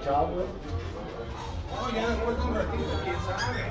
No, ya después de un ratito, quién sabe.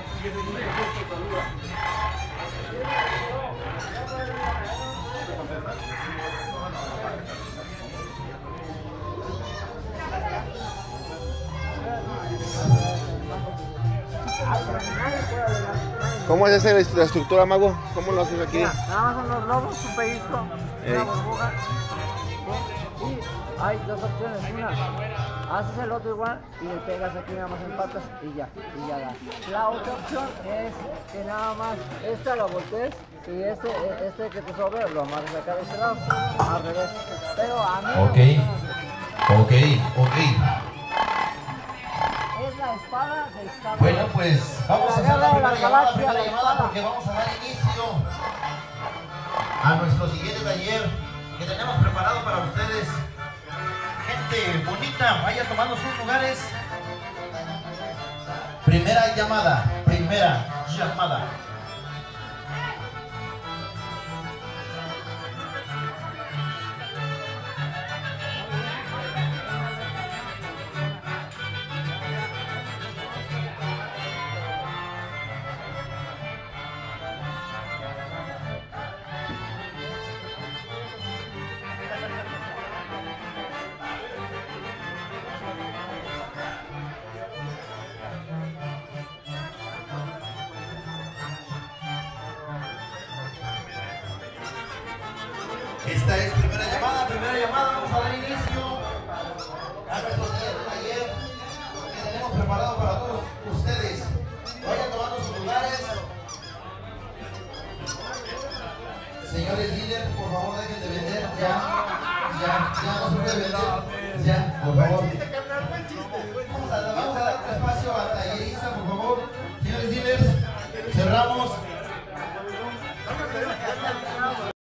¿Cómo es esa la estructura, mago? ¿Cómo lo haces aquí? Mira, nada más son los globos, un pellizco, una burbuja. Y hay dos opciones. Una, haces el otro igual y le pegas aquí nada más en patas y ya da. La otra opción es que nada más esta lo voltees y este que te sobre lo amarras acá de este lado, al revés. Pero a mí Ok. es la espada de Star Wars. Bueno, pues vamos a hacer la primera llamada porque vamos a dar inicio a nuestro siguiente taller que tenemos preparado para ustedes. Gente bonita, vaya tomando sus lugares. Primera llamada. Esta es primera llamada, vamos a dar inicio a nuestro siguiente taller que tenemos preparado para todos ustedes. Vayan tomando sus lugares. Señores líderes, por favor dejen de vender, ya no se puede vender, ya, por favor. Vamos a dar un espacio al tallerista, por favor. Señores líderes, cerramos